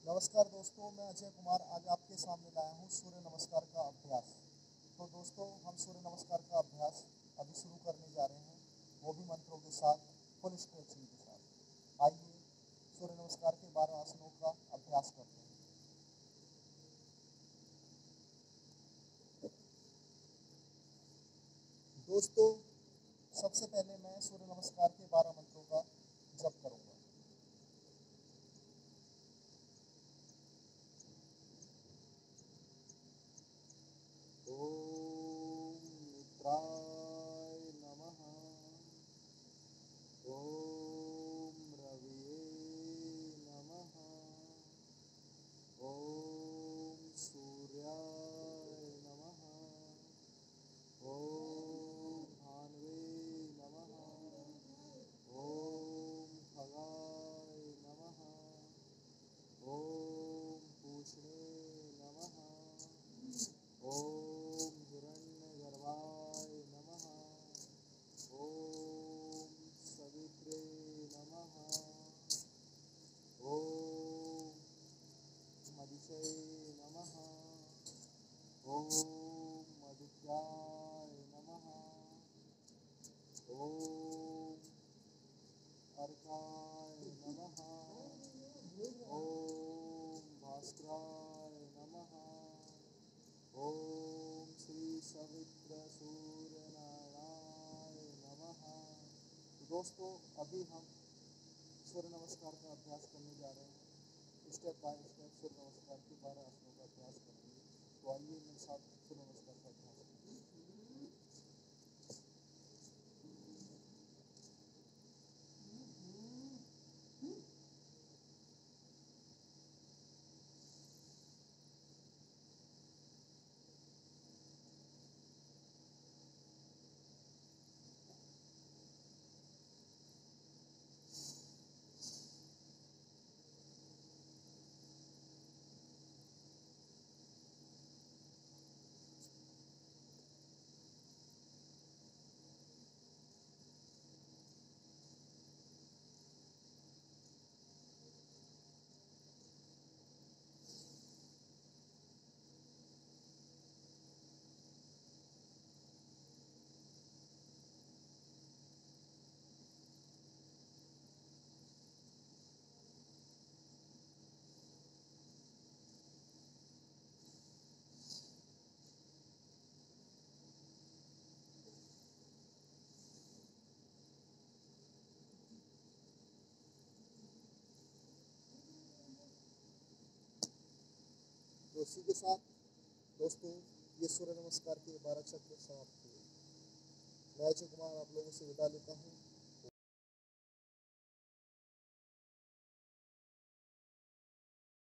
नमस्कार दोस्तों, मैं अजय कुमार आज आपके सामने लाया हूँ सूर्य नमस्कार का अभ्यास। तो दोस्तों, हम सूर्य नमस्कार का अभ्यास अभी शुरू करने जा रहे हैं, वो भी मंत्रों के साथ, फुल स्ट्रेचिंग के साथ। आइए सूर्य नमस्कार के 12 आसनों का अभ्यास करते हैं। दोस्तों, सबसे पहले मैं सूर्य नमस्कार के 12 मंत्रों का जप करूँगा। ओम मित्राय नमः। ओम रविये नमः। ओम सूर्याय नमः। ओम भानवे नमः। ओम खगाय नमः। ओम पूष्णे नमः। ओम हिरण्यगर्भाय नमः। ओम सवित्रे नमः। ओम मदिशे नमः। ओम मदित्याय नमः। ओम अर्काय नमः। ओम भास्कराय नमः। ओम श्री सवित्र सूर्य नारायणाय नमः। तो दोस्तों, अभी हम सूर्य नमस्कार का अभ्यास करने जा रहे हैं। स्टेप बाय स्टेप सूर्य नमस्कार के 12 आसनों का अभ्यास करेंगे। तो आइए मेरे साथ सूर्य नमस्कार का अभ्यास करें। तो इसी के साथ दोस्तों, ये सूर्य नमस्कार के 12 चक्र समाप्त हुए। मैं अजय कुमार आप लोगों से विदा लेता हूँ।